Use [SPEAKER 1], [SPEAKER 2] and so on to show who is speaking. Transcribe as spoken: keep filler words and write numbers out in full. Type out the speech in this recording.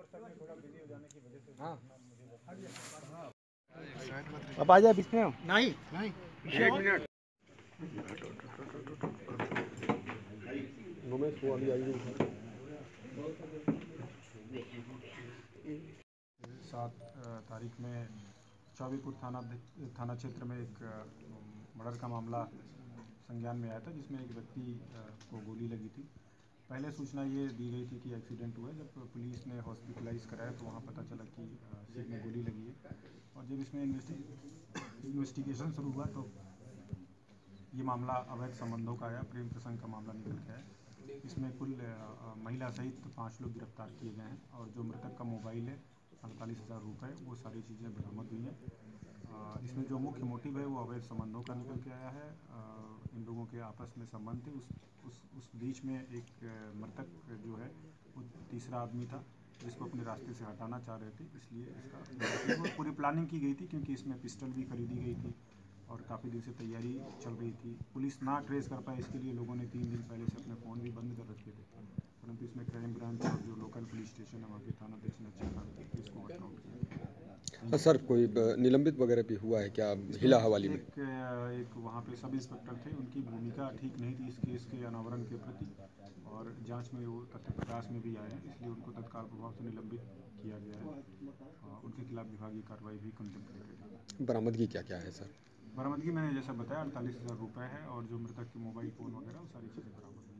[SPEAKER 1] हाँ अब आ जाए बीच में।
[SPEAKER 2] नहीं नहीं एक मिनट
[SPEAKER 3] सात तारीख में चौबीपुर थाना थाना क्षेत्र में एक मर्डर का मामला संज्ञान में आया था, जिसमें एक व्यक्ति को गोली लगी थी। पहले सूचना ये दी गई थी कि एक्सीडेंट हुआ है। जब पुलिस ने हॉस्पिटलाइज कराया तो वहाँ पता चला कि सिर में गोली लगी है, और जब इसमें इन्वेस्टिगेशन शुरू हुआ तो ये मामला अवैध संबंधों का आया, प्रेम प्रसंग का मामला निकल के आया। इसमें कुल महिला सहित पाँच लोग गिरफ्तार किए गए हैं, और जो मृतक का मोबाइल है अड़तालीस हज़ार रुपये, वो सारी चीज़ें बरामद हुई हैं। इसमें जो मुख्य मोटिव है वो अवैध संबंधों का निकल के आया है। इन लोगों के आपस में संबंध थे। उस उस उस बीच में एक मृतक जो है वो तीसरा आदमी था, जिसको अपने रास्ते से हटाना चाह रहे थे, इसलिए इसका पूरी प्लानिंग की गई थी, क्योंकि इसमें पिस्टल भी खरीदी गई थी और काफ़ी दिन से तैयारी चल रही थी। पुलिस ना ट्रेस कर पाए इसके लिए लोगों ने तीन दिन पहले से अपने फ़ोन भी बंद कर रखे थे, परंतु इसमें क्राइम ब्रांच और जो लोकल पुलिस स्टेशन है वहाँ के थानाध्यक्ष ने अच्छा काम किया, इसको वर्क आउट किया।
[SPEAKER 4] सर कोई निलंबित वगैरह भी हुआ है क्या हिला हवाली में?
[SPEAKER 3] एक, एक वहाँ पे सब इंस्पेक्टर थे, उनकी भूमिका ठीक नहीं थी इस केस के अनावरण के प्रति, और जांच में वो तथ्य प्रकाश में भी आए हैं, इसलिए उनको तत्काल प्रभाव से निलंबित किया गया है। उनके खिलाफ विभागीय कार्रवाई भी कंटेम्पलेटेड है।
[SPEAKER 4] बरामदगी क्या क्या है सर?
[SPEAKER 3] बरामदगी मैंने जैसा बताया अड़तालीस हज़ार रुपये है, और जो मृतक के मोबाइल फ़ोन वगैरह वो सारी चीज़ें बरामद